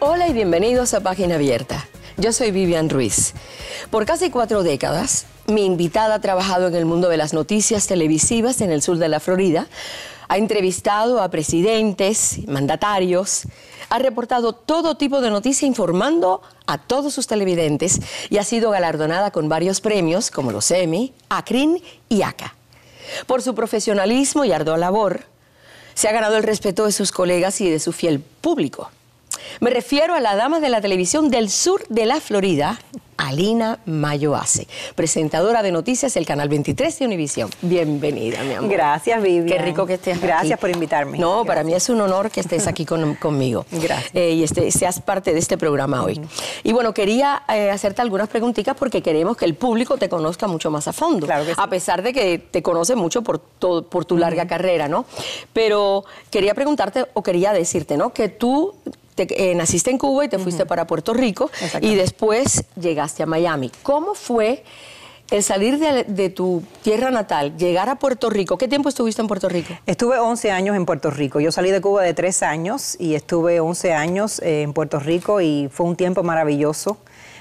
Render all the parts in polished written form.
Hola y bienvenidos a Página Abierta. Yo soy Vivian Ruiz. Por casi 4 décadas, mi invitada ha trabajado en el mundo de las noticias televisivas en el sur de la Florida, ha entrevistado a presidentes, mandatarios, ha reportado todo tipo de noticia informando a todos sus televidentes y ha sido galardonada con varios premios como los Emmy, ACRIN y ACA. Por su profesionalismo y ardua labor, se ha ganado el respeto de sus colegas y de su fiel público. Me refiero a la dama de la televisión del sur de la Florida, Alina Mayo Ace, presentadora de noticias del Canal 23 de Univisión. Bienvenida, mi amor. Gracias, Vivian. Qué rico que estés aquí. Gracias por invitarme. No, Gracias. Para mí es un honor que estés aquí conmigo. Gracias. Y seas parte de este programa hoy. Y bueno, quería hacerte algunas preguntitas porque queremos que el público te conozca mucho más a fondo. Claro que sí. A pesar de que te conoce mucho por tu larga carrera, ¿no? Pero quería preguntarte o quería decirte, ¿no? Que tú naciste en Cuba y te fuiste para Puerto Rico y después llegaste a Miami. ¿Cómo fue el salir de tu tierra natal, llegar a Puerto Rico? ¿Qué tiempo estuviste en Puerto Rico? Estuve 11 años en Puerto Rico. Yo salí de Cuba de 3 años y estuve 11 años en Puerto Rico y fue un tiempo maravilloso.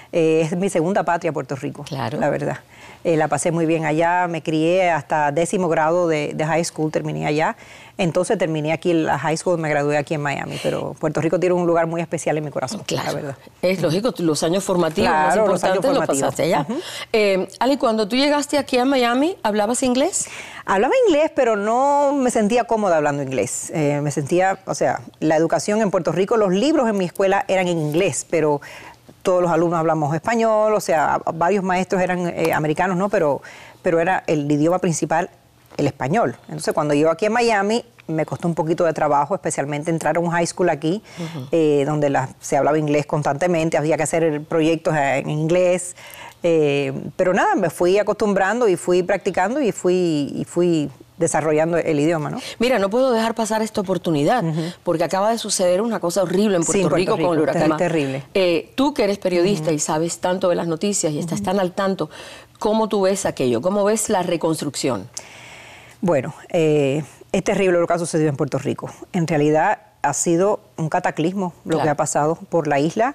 Es mi segunda patria, Puerto Rico, claro. La verdad. La pasé muy bien allá, me crié hasta 10º grado de high school, terminé allá. Entonces terminé aquí la high school, me gradué aquí en Miami, pero Puerto Rico tiene un lugar muy especial en mi corazón, claro. La verdad. Es lógico, los años formativos más importantes los pasaste allá. Ali, cuando tú llegaste aquí a Miami, ¿hablabas inglés? Hablaba inglés, pero no me sentía cómoda hablando inglés. Me sentía, o sea, la educación en Puerto Rico, los libros en mi escuela eran en inglés, pero todos los alumnos hablamos español, o sea, varios maestros eran americanos, ¿no? Pero era el idioma principal, el español. Entonces, cuando yo aquí en Miami, me costó un poquito de trabajo, especialmente entrar a un high school aquí, donde se hablaba inglés constantemente, había que hacer proyectos en inglés. Pero nada, me fui acostumbrando y fui practicando y fui desarrollando el idioma, ¿no? Mira, no puedo dejar pasar esta oportunidad, porque acaba de suceder una cosa horrible en Puerto Rico con el huracán. Terrible. Tú que eres periodista y sabes tanto de las noticias y estás tan al tanto, ¿cómo tú ves aquello? ¿Cómo ves la reconstrucción? Bueno, es terrible lo que ha sucedido en Puerto Rico. En realidad ha sido un cataclismo lo que ha pasado por la isla.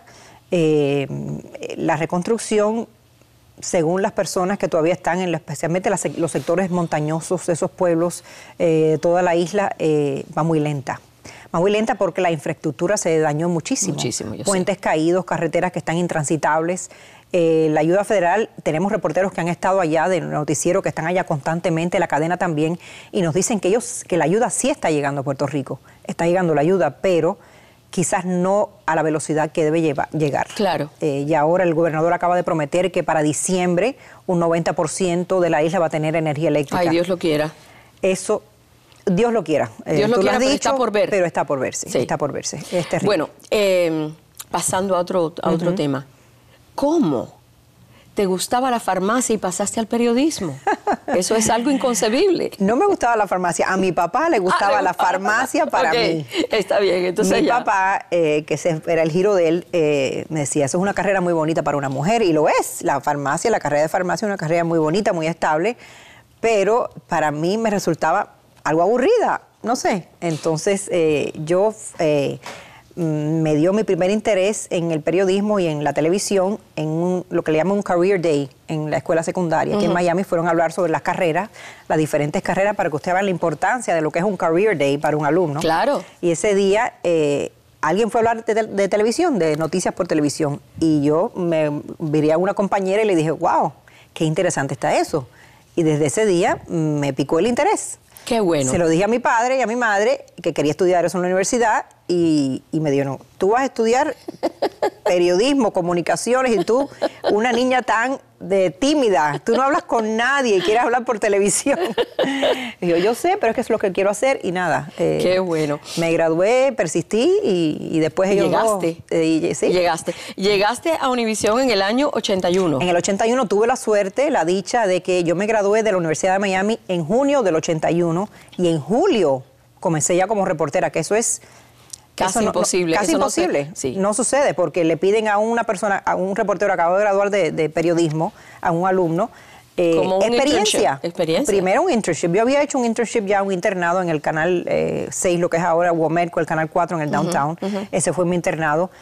La reconstrucción, según las personas que todavía están, especialmente los sectores montañosos de esos pueblos, toda la isla va muy lenta. Va muy lenta porque la infraestructura se dañó muchísimo. Muchísimo, yo Puentes caídos, carreteras que están intransitables. La ayuda federal, tenemos reporteros que han estado allá del noticiero, que están allá constantemente, la cadena también, y nos dicen que la ayuda sí está llegando a Puerto Rico. Está llegando la ayuda, pero quizás no a la velocidad que debe llegar. Claro. Y ahora el gobernador acaba de prometer que para diciembre un 90% de la isla va a tener energía eléctrica. Ay, Dios lo quiera. Eso, Dios lo quiera. Dios lo quiera, pero está por ver. Pero está por verse, sí. Está por verse. Es terrible. Bueno, pasando a otro tema. ¿Cómo te gustaba la farmacia y pasaste al periodismo? Eso es algo inconcebible. No me gustaba la farmacia. A mi papá le gustaba la farmacia para mí. Está bien, entonces mi papá, que ese era el giro de él, me decía, eso es una carrera muy bonita para una mujer, y lo es. La farmacia, la carrera de farmacia es una carrera muy bonita, muy estable, pero para mí me resultaba algo aburrida, no sé. Entonces me dio mi primer interés en el periodismo y en la televisión en lo que le llaman un career day en la escuela secundaria. Aquí en Miami fueron a hablar sobre las carreras, las diferentes carreras, para que ustedes vean la importancia de lo que es un career day para un alumno. Claro. Y ese día alguien fue a hablar de televisión, de noticias por televisión, y yo me viré a una compañera y le dije, wow, qué interesante está eso. Y desde ese día me picó el interés. Qué bueno. Se lo dije a mi padre y a mi madre, que quería estudiar eso en la universidad, y me dijo, no, tú vas a estudiar periodismo, comunicaciones, y tú, una niña tan tímida, tú no hablas con nadie y quieres hablar por televisión. Y yo sé, pero es que es lo que quiero hacer, y nada. Qué bueno. Me gradué, persistí, y después ellos llegaste. Sí. Llegaste a Univisión en el año 81. En el 81 tuve la suerte, la dicha de que yo me gradué de la Universidad de Miami en junio del 81, y en julio comencé ya como reportera, que eso es casi imposible. Casi imposible. No sucede, porque le piden a una persona, a un reportero acabado de graduar de periodismo, a un alumno, como experiencia. Primero un internship. Yo había hecho un internship ya, un internado en el canal 6, lo que es ahora WOMEDCO, el canal 4 en el downtown. Ese fue mi internado.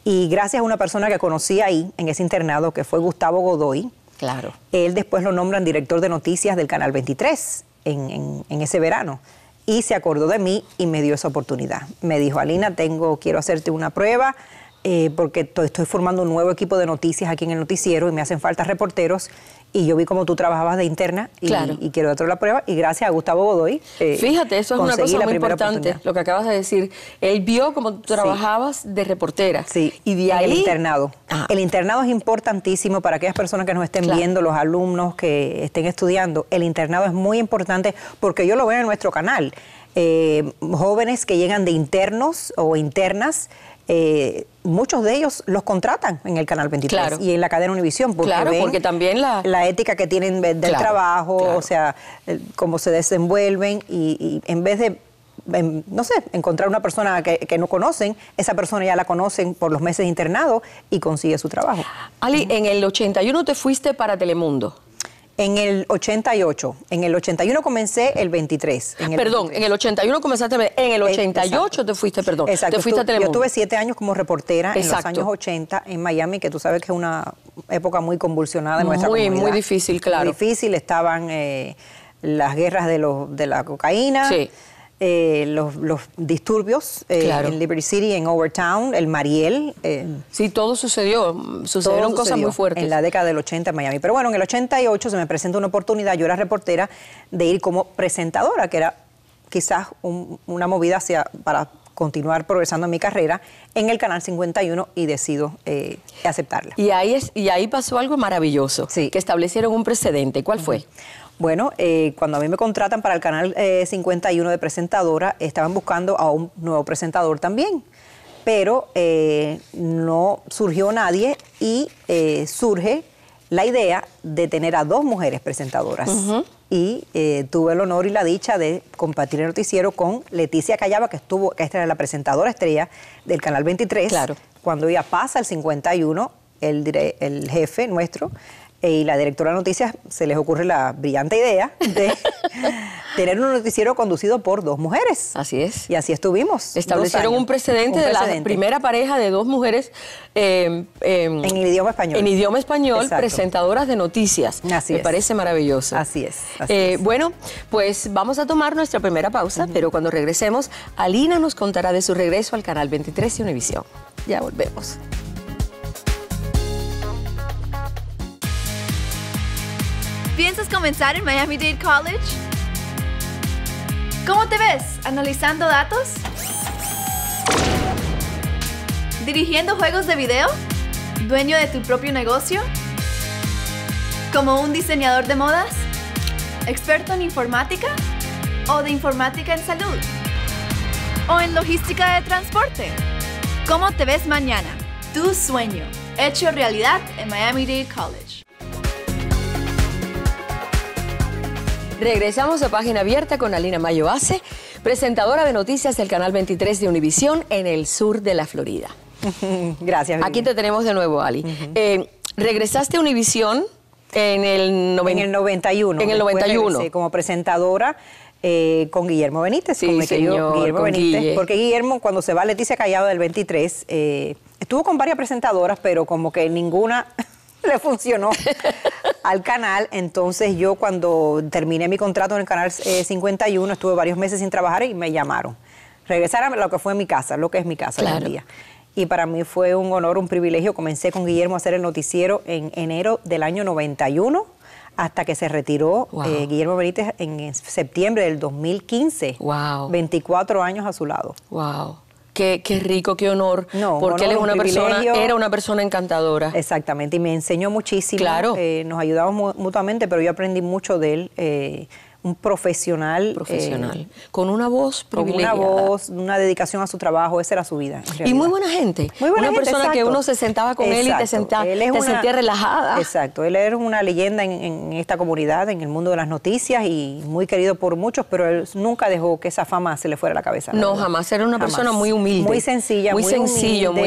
Y gracias a una persona que conocí ahí, en ese internado, que fue Gustavo Godoy, Claro. él después lo nombran director de noticias del Canal 23 en ese verano. Y se acordó de mí y me dio esa oportunidad. Me dijo, Alina, quiero hacerte una prueba porque estoy formando un nuevo equipo de noticias aquí en el noticiero y me hacen falta reporteros. Y yo vi cómo tú trabajabas de interna y quiero darte la prueba. Y gracias a Gustavo Godoy. Fíjate, eso es una cosa muy importante, lo que acabas de decir. Él vio cómo tú trabajabas de reportera. Sí, y de ahí... el internado. El internado es importantísimo para aquellas personas que nos estén viendo, los alumnos que estén estudiando. El internado es muy importante porque yo lo veo en nuestro canal. Jóvenes que llegan de internos o internas, muchos de ellos los contratan en el Canal 23 y en la cadena Univisión porque también la ética que tienen del trabajo, o sea, cómo se desenvuelven y en vez de, no sé, encontrar una persona que no conocen, esa persona ya la conocen por los meses de internado y consigue su trabajo. Ali, en el 81 te fuiste para Telemundo. En el 88. En el 81 comencé el 23. En el 81 comenzaste, en el 88 te fuiste, Exacto. Te fuiste a Telemundo. Yo tuve 7 años como reportera en los años 80 en Miami, que tú sabes que es una época muy convulsionada en nuestra comunidad. Muy difícil, claro. Muy difícil, estaban las guerras de la cocaína. Sí. Los disturbios en Liberty City, en Overtown, el Mariel. Sí, todo sucedieron cosas muy fuertes. En la década del 80 en Miami. Pero bueno, en el 88 se me presenta una oportunidad, yo era reportera, de ir como presentadora, que era quizás una movida para continuar progresando en mi carrera, en el Canal 51 y decido aceptarla. Y ahí pasó algo maravilloso, que establecieron un precedente. ¿Cuál fue? Bueno, cuando a mí me contratan para el Canal 51 de presentadora, estaban buscando a un nuevo presentador también, pero no surgió nadie y surge la idea de tener a 2 mujeres presentadoras. Y tuve el honor y la dicha de compartir el noticiero con Leticia Callaba, que esta era la presentadora estrella del Canal 23. Claro. Cuando ella pasa al 51, el jefe nuestro y la directora de noticias se les ocurre la brillante idea de tener un noticiero conducido por 2 mujeres. Así es. Y así estuvimos. Establecieron un precedente de la primera pareja de 2 mujeres en el idioma español. En idioma español, presentadoras de noticias. Así Me es. parece maravilloso. Así es. Así es. Bueno, pues vamos a tomar nuestra primera pausa, pero cuando regresemos, Alina nos contará de su regreso al Canal 23 de Univisión. Ya volvemos. ¿Piensas comenzar en Miami-Dade College? ¿Cómo te ves? ¿Analizando datos? ¿Dirigiendo juegos de video? ¿Dueño de tu propio negocio? ¿Como un diseñador de modas? ¿Experto en informática? ¿O de informática en salud? ¿O en logística de transporte? ¿Cómo te ves mañana? Tu sueño, hecho realidad en Miami-Dade College. Regresamos a Página Abierta con Alina Mayo Ace, presentadora de noticias del Canal 23 de Univisión en el sur de la Florida. Gracias. Aquí te tenemos de nuevo, Ali. Regresaste a Univisión en el 91. En el 91. Regresé como presentadora con Guillermo Benítez. Sí, señor, Guillermo Benítez. Porque Guillermo, cuando se va Leticia Callaba del 23, estuvo con varias presentadoras, pero como que ninguna le funcionó al canal. Entonces yo, cuando terminé mi contrato en el Canal 51, estuve varios meses sin trabajar y me llamaron. Regresar a lo que fue mi casa, lo que es mi casa hoy en día. Y para mí fue un honor, un privilegio. Comencé con Guillermo a hacer el noticiero en enero del año 91, hasta que se retiró Guillermo Benítez en septiembre del 2015. 24 años a su lado. ¡Wow! Qué rico, qué honor, porque él es era una persona encantadora. Exactamente, y me enseñó muchísimo. Claro. Nos ayudamos mutuamente, pero yo aprendí mucho de él. Un profesional. Con una voz privilegiada. Con una voz, una dedicación a su trabajo, esa era su vida. Y muy buena gente. Muy buena gente, persona que uno se sentaba con él y te sentía relajada. Exacto, él era una leyenda en esta comunidad, en el mundo de las noticias y muy querido por muchos, pero él nunca dejó que esa fama se le fuera a la cabeza. No, jamás. Era una persona muy humilde. Muy sencilla, muy sencillo, humilde,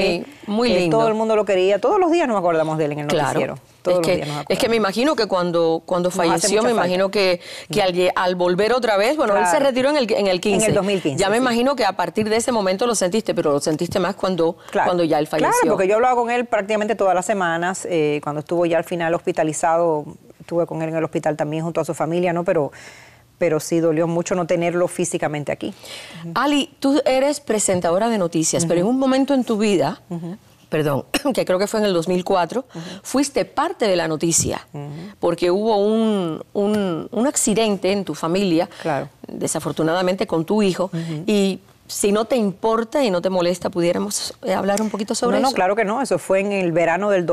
Muy lindo. Todo el mundo lo quería. Todos los días nos acordamos de él en el noticiero. Todos los días nos acordamos. Es que me imagino que cuando falleció, me imagino que al volver otra vez, bueno, él se retiró en el 15. En el 2015. Ya me imagino que a partir de ese momento lo sentiste, pero lo sentiste más cuando ya él falleció. Claro, porque yo hablaba con él prácticamente todas las semanas. Cuando estuvo ya al final hospitalizado, estuve con él en el hospital también junto a su familia, ¿no? Pero sí dolió mucho no tenerlo físicamente aquí. Ali, tú eres presentadora de noticias, pero en un momento en tu vida, perdón, que creo que fue en el 2004, fuiste parte de la noticia, porque hubo un accidente en tu familia, desafortunadamente con tu hijo, y si no te importa y no te molesta, ¿pudiéramos hablar un poquito sobre eso? No, claro que no, eso fue en el verano del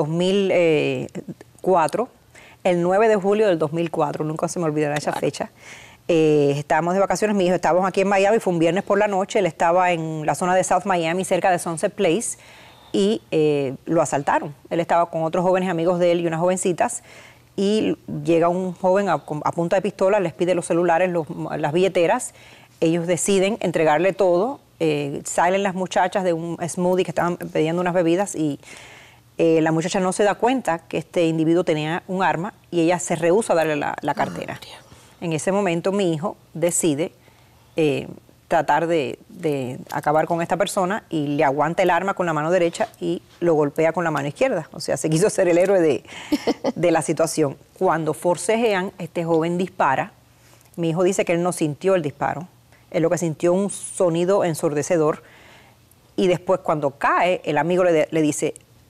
2004, el 9 de julio del 2004, nunca se me olvidará esa fecha. Estábamos de vacaciones, mi hijo, estábamos aquí en Miami, fue un viernes por la noche, él estaba en la zona de South Miami, cerca de Sunset Place, y lo asaltaron. Él estaba con otros jóvenes amigos de él y unas jovencitas, y llega un joven a punta de pistola, les pide los celulares, las billeteras, ellos deciden entregarle todo, salen las muchachas de un smoothie que estaban pidiendo unas bebidas, y la muchacha no se da cuenta que este individuo tenía un arma, y ella se rehúsa a darle la cartera. En ese momento mi hijo decide tratar de acabar con esta persona y le aguanta el arma con la mano derecha y lo golpea con la mano izquierda. O sea, se quiso ser el héroe de la situación. Cuando forcejean, este joven dispara. Mi hijo dice que él no sintió el disparo. Él lo que sintió un sonido ensordecedor. Y después cuando cae, el amigo le dice,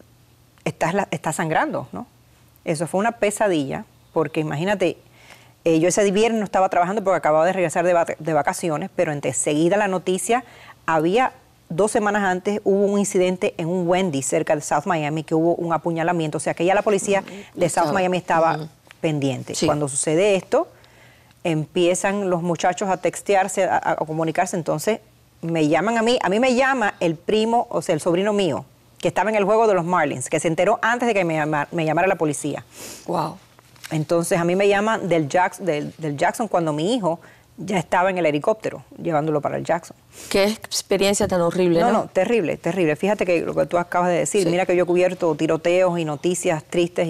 estás sangrando, ¿no? Eso fue una pesadilla, porque imagínate, yo ese viernes no estaba trabajando porque acababa de regresar de vacaciones, pero enseguida la noticia, había 2 semanas antes, hubo un incidente en un Wendy's cerca de South Miami, que hubo un apuñalamiento, o sea que ya la policía de South Miami estaba pendiente. Sí. Cuando sucede esto, empiezan los muchachos a textearse, a comunicarse, entonces me llaman a mí me llama el primo, o sea, el sobrino mío, que estaba en el juego de los Marlins, que se enteró antes de que me llamara la policía. Wow. Entonces a mí me llaman del Jackson cuando mi hijo ya estaba en el helicóptero, llevándolo para el Jackson. Qué experiencia tan horrible, ¿no? No, terrible, terrible. Fíjate que lo que tú acabas de decir, mira que yo he cubierto tiroteos y noticias tristes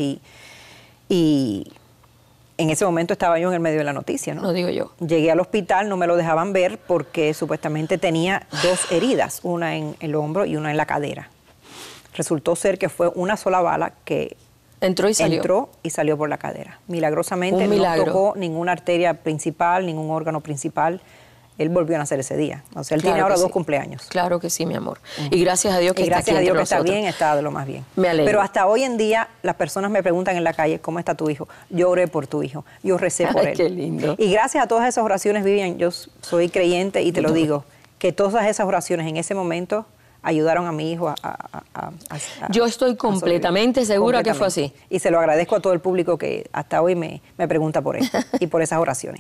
y en ese momento estaba yo en el medio de la noticia, ¿no? Lo digo yo. Llegué al hospital, no me lo dejaban ver porque supuestamente tenía 2 heridas, una en el hombro y una en la cadera. Resultó ser que fue una sola bala que entró y salió por la cadera. Milagrosamente no tocó ninguna arteria principal, ningún órgano principal. Él volvió a nacer ese día. O sea, él tiene ahora 2 cumpleaños. Claro que sí, mi amor. Y gracias a Dios que está aquí entre nosotros. Está bien, está de lo más bien. Me alegro. Pero hasta hoy en día las personas me preguntan en la calle, ¿cómo está tu hijo? Yo oré por tu hijo, yo recé por él. Qué lindo. Y gracias a todas esas oraciones, Vivian, yo soy creyente y te lo digo, que todas esas oraciones en ese momento ayudaron a mi hijo Yo estoy completamente segura que fue así. Y se lo agradezco a todo el público que hasta hoy me pregunta por él y por esas oraciones.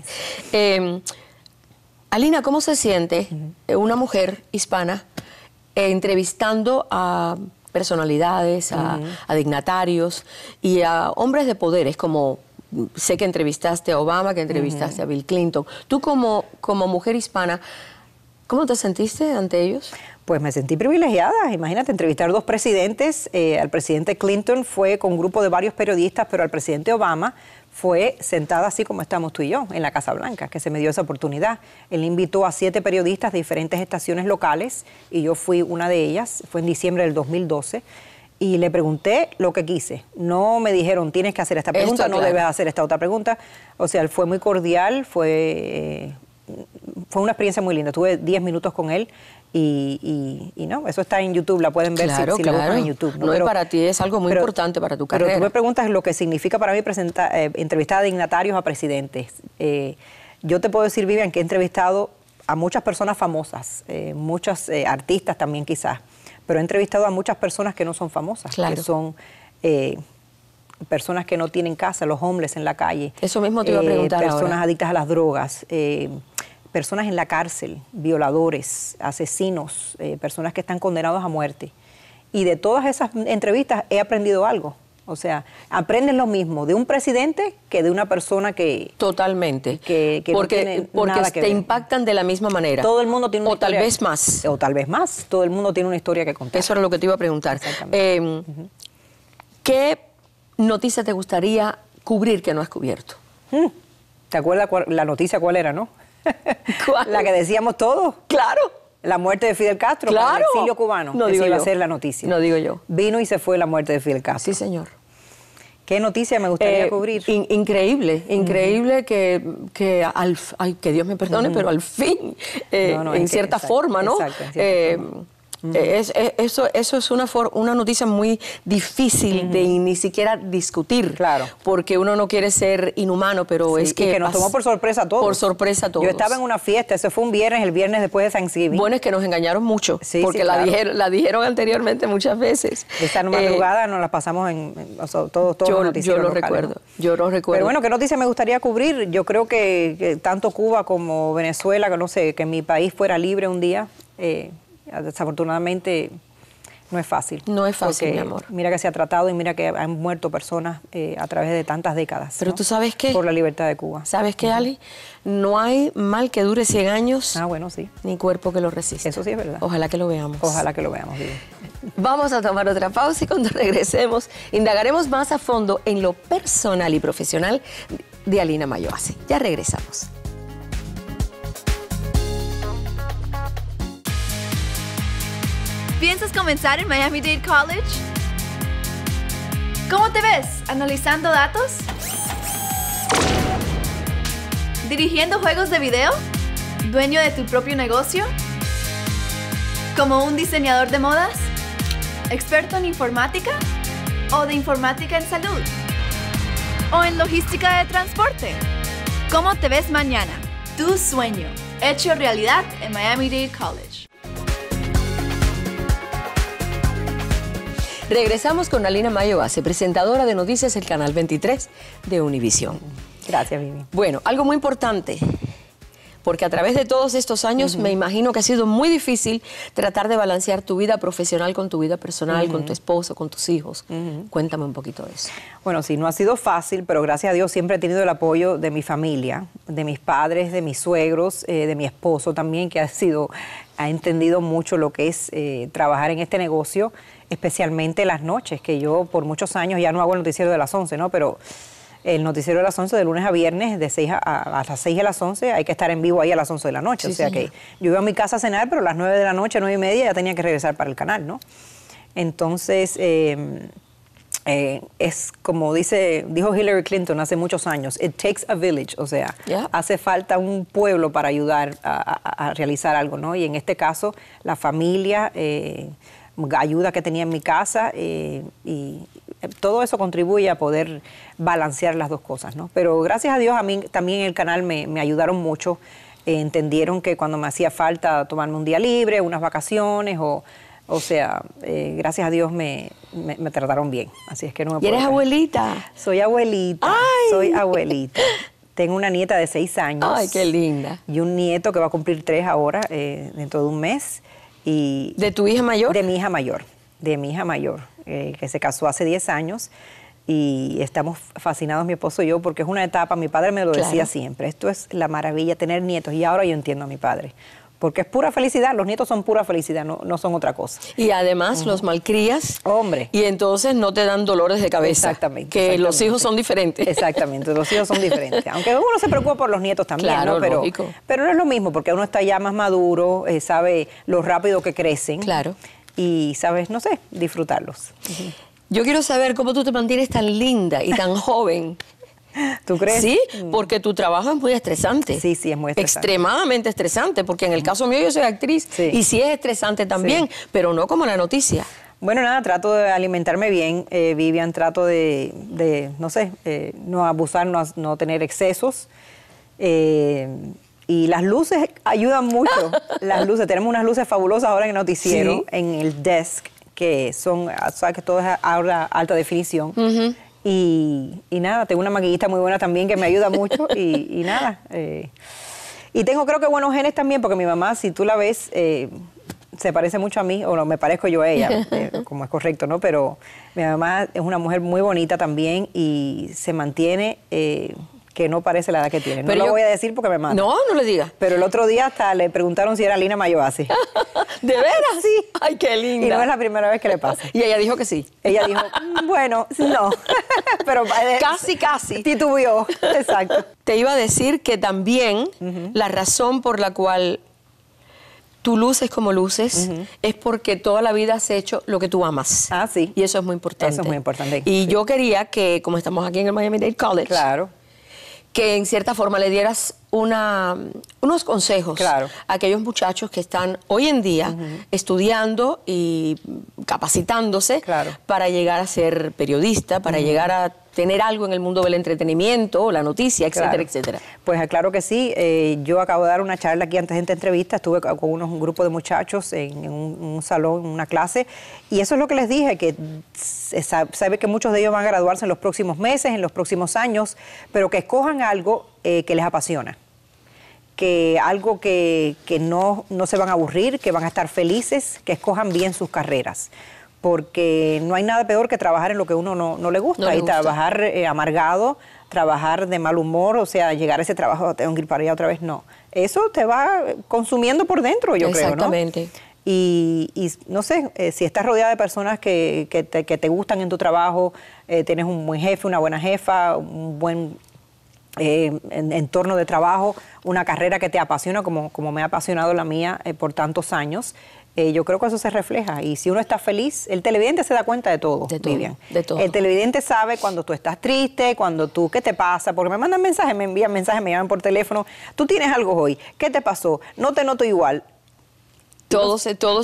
Alina, ¿cómo se siente una mujer hispana entrevistando a personalidades, a dignatarios y a hombres de poderes, como sé que entrevistaste a Obama, que entrevistaste a Bill Clinton? Tú como mujer hispana, ¿cómo te sentiste ante ellos? Pues me sentí privilegiada. Imagínate, entrevistar 2 presidentes. Al presidente Clinton fue con un grupo de varios periodistas, pero al presidente Obama fue sentada así como estamos tú y yo, en la Casa Blanca, que se me dio esa oportunidad. Él invitó a 7 periodistas de diferentes estaciones locales y yo fui una de ellas. Fue en diciembre del 2012. Y le pregunté lo que quise. No me dijeron, tienes que hacer esta pregunta, no debes hacer esta otra pregunta. O sea, él fue muy cordial, fue una experiencia muy linda. Tuve 10 minutos con él. Y no, eso está en YouTube, la pueden ver si la buscan en YouTube. No, pero para ti es algo muy importante para tu carrera. Pero tú me preguntas lo que significa para mí entrevistar a dignatarios, a presidentes. Yo te puedo decir, Vivian, que he entrevistado a muchas personas famosas, muchos artistas también quizás, pero he entrevistado a muchas personas que no son famosas, que son personas que no tienen casa, los homeless en la calle. Eso mismo te iba a preguntar personas adictas a las drogas, personas en la cárcel, violadores, asesinos, personas que están condenados a muerte. Y de todas esas entrevistas he aprendido algo. O sea, aprendes lo mismo de un presidente que de una persona que... Totalmente. Que porque no tiene nada que te ver. impactan de la misma manera. Todo el mundo tiene una historia. O tal vez más. O tal vez más. Todo el mundo tiene una historia que contar. Eso era lo que te iba a preguntar. Exactamente. ¿Qué noticia te gustaría cubrir que no has cubierto? ¿Te acuerdas la noticia cuál era, no? ¿Cuál? La que decíamos todos. Claro. La muerte de Fidel Castro, Claro. con el exilio cubano. No Esa digo iba yo. a ser la noticia. No digo yo. Vino y se fue la muerte de Fidel Castro. Sí, señor. ¿Qué noticia me gustaría cubrir? Increíble, increíble que ay, que Dios me perdone, pero al fin, en cierta forma, ¿no? Exacto, en cierta forma. Eso es una noticia muy difícil de ni siquiera discutir. Claro. Porque uno no quiere ser inhumano, pero Sí, es que... y que nos tomó por sorpresa a todos. Por sorpresa a todos. Yo estaba en una fiesta, eso fue un viernes, el viernes después de Thanksgiving. Bueno, es que nos engañaron mucho, Sí, porque sí, claro. la dijeron anteriormente muchas veces. Esa madrugada nos la pasamos todos los noticieros yo lo locales, recuerdo, ¿no? yo lo recuerdo. Pero bueno, ¿qué noticia me gustaría cubrir? Yo creo que tanto Cuba como Venezuela, que no sé, que mi país fuera libre un día, desafortunadamente no es fácil. No es fácil, porque mi amor. Mira que se ha tratado y mira que han muerto personas a través de tantas décadas. Pero ¿no? tú sabes qué. Por la libertad de Cuba. ¿Sabes qué, Ali? No hay mal que dure 100 años, Bueno, sí. ni cuerpo que lo resista. Eso sí es verdad. Ojalá que lo veamos. Ojalá que lo veamos bien. Vamos a tomar otra pausa y cuando regresemos indagaremos más a fondo en lo personal y profesional de Alina Mayoasi. Ya regresamos. ¿Piensas comenzar en Miami-Dade College? ¿Cómo te ves? ¿Analizando datos? ¿Dirigiendo juegos de video? ¿Dueño de tu propio negocio? ¿Como un diseñador de modas? ¿Experto en informática? ¿O de informática en salud? ¿O en logística de transporte? ¿Cómo te ves mañana? Tu sueño, hecho realidad en Miami-Dade College. Regresamos con Alina Mayoasi, presentadora de Noticias del Canal 23 de Univisión. Gracias, Vivi. Bueno, algo muy importante, porque a través de todos estos años me imagino que ha sido muy difícil tratar de balancear tu vida profesional con tu vida personal, con tu esposo, con tus hijos. Cuéntame un poquito de eso. Bueno, sí, no ha sido fácil, pero gracias a Dios siempre he tenido el apoyo de mi familia, de mis padres, de mis suegros, de mi esposo también, que ha entendido mucho lo que es trabajar en este negocio, especialmente las noches, que yo por muchos años ya no hago el noticiero de las 11, ¿no? Pero el noticiero de las 11 de lunes a viernes, de 6 a las 6 a las 11, hay que estar en vivo ahí a las 11 de la noche. Sí, o sea señor. que yo iba a mi casa a cenar, pero a las 9 de la noche, 9 y media, ya tenía que regresar para el canal, ¿no? Entonces, es como dijo Hillary Clinton hace muchos años, it takes a village, o sea, hace falta un pueblo para ayudar a realizar algo, ¿no? Y en este caso, la familia, ayuda que tenía en mi casa y todo eso contribuye a poder balancear las dos cosas, ¿no? Pero gracias a Dios a mí también en el canal me ayudaron mucho, entendieron que cuando me hacía falta tomarme un día libre, unas vacaciones o sea, gracias a Dios me trataron bien, así es que no me ¿Y puedo eres quejar. abuelita? Soy abuelita, ¡Ay! soy abuelita. Tengo una nieta de 6 años. Ay, qué linda. Y un nieto que va a cumplir 3 ahora, dentro de un mes. Y ¿De tu hija mayor? de mi hija mayor, que se casó hace 10 años. Y estamos fascinados mi esposo y yo porque es una etapa, mi padre me lo decía siempre, esto es la maravilla, tener nietos. Y ahora yo entiendo a mi padre. Porque es pura felicidad, los nietos son pura felicidad, no son otra cosa. Y además los malcrías. Hombre. Y entonces no te dan dolores de cabeza. Exactamente. Que los hijos son diferentes. Exactamente, los hijos son diferentes. Aunque uno se preocupa por los nietos también, Claro, ¿no? Pero, lógico. pero no es lo mismo, porque uno está ya más maduro, sabe lo rápido que crecen. Claro. Y sabes, no sé, disfrutarlos. Yo quiero saber cómo tú te mantienes tan linda y tan joven. ¿Tú crees? Sí, porque tu trabajo es muy estresante. Sí, sí, es muy estresante. Extremadamente estresante, porque en el caso mío yo soy actriz Sí. y sí es estresante también, pero no como la noticia. Bueno, nada, trato de alimentarme bien, Vivian, trato de no sé, no abusar, no tener excesos. Y las luces ayudan mucho. Las luces, tenemos unas luces fabulosas ahora en el noticiero, Sí. en el desk, que son, sabes que todo es ahora alta definición. Y nada, tengo una maquillista muy buena también que me ayuda mucho y nada. Y tengo creo que buenos genes también, porque mi mamá, si tú la ves, se parece mucho a mí, o no, me parezco yo a ella, como es correcto, ¿no? Pero mi mamá es una mujer muy bonita también y se mantiene... que no parece la edad que tiene. No lo voy a decir porque me mata. No, no le digas. Pero el otro día hasta le preguntaron si era Lina Mayoasi. ¿De veras? Sí. Ay, qué linda. Y no es la primera vez que le pasa. Y ella dijo que sí. Ella dijo, bueno, no. Pero casi. Titubeó, exacto. Te iba a decir que también la razón por la cual tú luces como luces es porque toda la vida has hecho lo que tú amas. Ah, sí. Y eso es muy importante. Eso es muy importante. Y sí. yo quería que, como estamos aquí en el Miami-Dade College, claro, que en cierta forma le dieras unos consejos claro. a aquellos muchachos que están hoy en día estudiando y capacitándose claro. para llegar a ser periodista, para llegar a tener algo en el mundo del entretenimiento, la noticia, etcétera, claro. etcétera. Pues claro que sí. Yo acabo de dar una charla aquí antes de esta entrevista. Estuve con un grupo de muchachos en un salón, en una clase, y eso es lo que les dije, que sabe que muchos de ellos van a graduarse en los próximos meses, en los próximos años, pero que escojan algo que les apasiona. Que algo que no se van a aburrir, que van a estar felices, que escojan bien sus carreras. Porque no hay nada peor que trabajar en lo que uno no le gusta. Y trabajar amargado, trabajar de mal humor, o sea, llegar a ese trabajo, tengo que ir para allá otra vez, no. Eso te va consumiendo por dentro, yo creo, ¿no? Exactamente. Y no sé, si estás rodeada de personas que te gustan en tu trabajo, tienes un buen jefe, una buena jefa, un buen... entorno de trabajo, una carrera que te apasiona como me ha apasionado la mía por tantos años, yo creo que eso se refleja. Y si uno está feliz, el televidente se da cuenta de todo, Vivian. De todo. El televidente sabe cuando tú estás triste, cuando tú, ¿qué te pasa? Porque me mandan mensajes, me envían mensajes, me llaman por teléfono. Tú tienes algo hoy, ¿qué te pasó? No te noto igual. Todo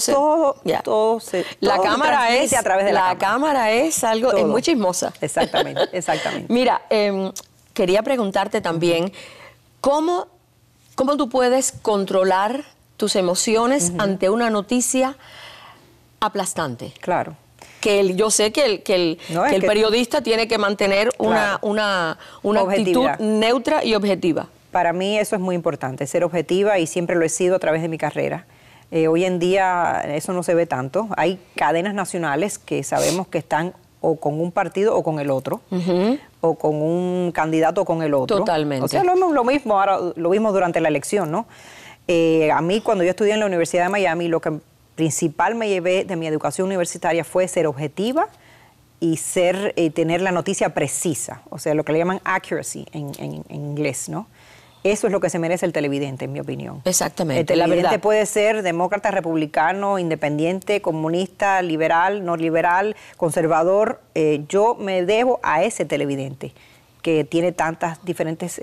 la cámara es a través de la cámara es algo, todo. Es muy chismosa. Exactamente, exactamente. Mira, quería preguntarte también, ¿cómo tú puedes controlar tus emociones ante una noticia aplastante? Claro. Que yo sé que el periodista tiene que mantener claro. una actitud neutra y objetiva. Para mí eso es muy importante, ser objetiva, y siempre lo he sido a través de mi carrera. Hoy en día eso no se ve tanto. Hay cadenas nacionales que sabemos que están o con un partido o con el otro, o con un candidato o con el otro. Totalmente. O sea, lo mismo, ahora lo vimos durante la elección, ¿no? A mí, cuando yo estudié en la Universidad de Miami, lo que principal me llevé de mi educación universitaria fue ser objetiva y tener la noticia precisa, o sea, lo que le llaman accuracy en inglés, ¿no? Eso es lo que se merece el televidente, en mi opinión. Exactamente. El televidente puede ser demócrata, republicano, independiente, comunista, liberal, no liberal, conservador. Yo me debo a ese televidente que tiene tantas diferentes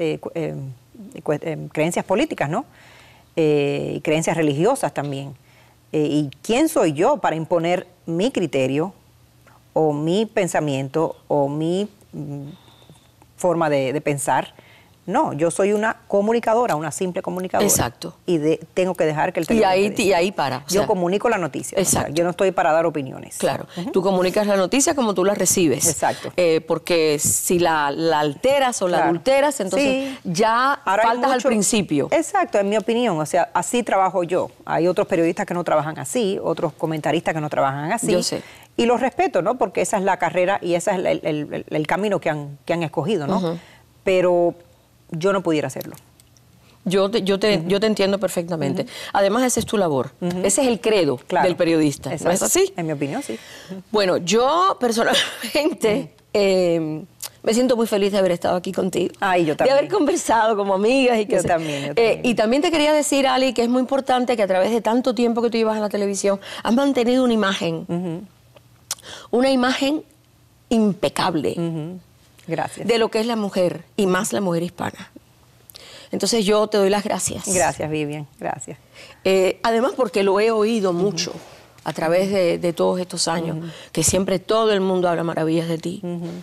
creencias políticas, ¿no? Y creencias religiosas también. ¿Y quién soy yo para imponer mi criterio o mi pensamiento o mi forma de pensar? No, yo soy una comunicadora, una simple comunicadora. Exacto. Y tengo que dejar que el televidente y ahí para. Yo comunico la noticia. Exacto. O sea, yo no estoy para dar opiniones. Claro. Tú comunicas la noticia como tú la recibes. Exacto. Porque si la alteras o la adulteras, entonces ya ahora faltas al principio. Exacto, en mi opinión. O sea, así trabajo yo. Hay otros periodistas que no trabajan así, otros comentaristas que no trabajan así. Yo sé. Y los respeto, ¿no? Porque esa es la carrera y ese es el camino que han escogido, ¿no? Pero yo no pudiera hacerlo. Yo te entiendo perfectamente. Además, esa es tu labor. Ese es el credo del periodista. Exacto. ¿No es así? En mi opinión, sí. Bueno, yo personalmente me siento muy feliz de haber estado aquí contigo. Ay, yo también. De haber conversado como amigas. Y Yo también. Y también te quería decir, Ali, que es muy importante que a través de tanto tiempo que tú llevas en la televisión, has mantenido una imagen. Una imagen impecable. Gracias. De lo que es la mujer, y más la mujer hispana. Entonces yo te doy las gracias. Gracias, Vivian, gracias. Además porque lo he oído mucho a través de todos estos años, que siempre todo el mundo habla maravillas de ti.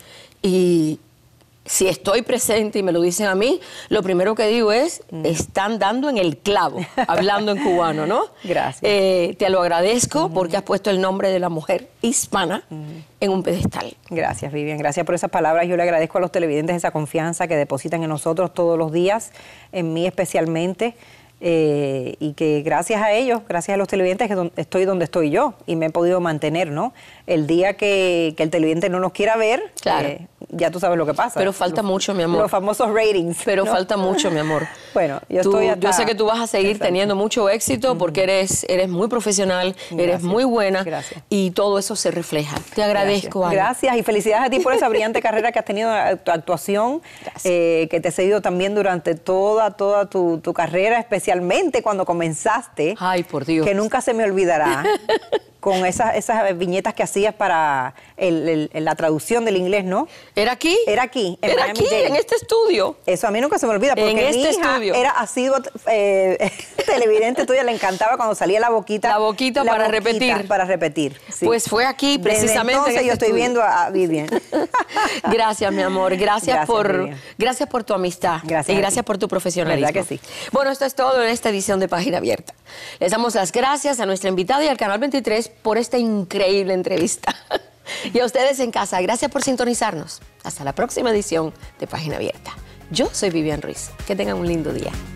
Y si estoy presente y me lo dicen a mí, lo primero que digo es, están dando en el clavo, hablando en cubano, ¿no? Gracias. Te lo agradezco porque has puesto el nombre de la mujer hispana en un pedestal. Gracias, Vivian. Gracias por esas palabras. Yo le agradezco a los televidentes esa confianza que depositan en nosotros todos los días, en mí especialmente. y que gracias a ellos, gracias a los televidentes, que estoy donde estoy yo y me he podido mantener, ¿no? El día que el televidente no nos quiera ver, claro, ya tú sabes lo que pasa. Pero falta mucho, mi amor. Los famosos ratings. Pero ¿no? falta mucho, mi amor. Bueno, yo sé que tú vas a seguir teniendo mucho éxito porque eres muy profesional, eres muy buena. Gracias. Y todo eso se refleja. Te agradezco, Ana. Gracias y felicidades a ti por esa brillante carrera que has tenido, tu actuación, que te he seguido también durante toda tu carrera, especialmente cuando comenzaste. Ay, por Dios. Que nunca se me olvidará. Con esas viñetas que hacías para la traducción del inglés, ¿no? ¿Era aquí? Era aquí, en Miami Dade. En este estudio. Eso a mí nunca se me olvida, porque mi hija era asiduo televidente tuya, le encantaba cuando salía la boquita. La boquita para repetir. Para repetir, sí. Pues fue aquí, precisamente. Desde entonces yo estoy viendo a Vivian. Gracias, mi amor. Gracias por tu amistad. Gracias. Y gracias por tu profesionalismo. ¿Verdad que sí? Bueno, esto es todo en esta edición de Página Abierta. Les damos las gracias a nuestra invitada y al Canal 23 por esta increíble entrevista. Y a ustedes en casa, gracias por sintonizarnos. Hasta la próxima edición de Página Abierta. Yo soy Vivian Ruiz. Que tengan un lindo día.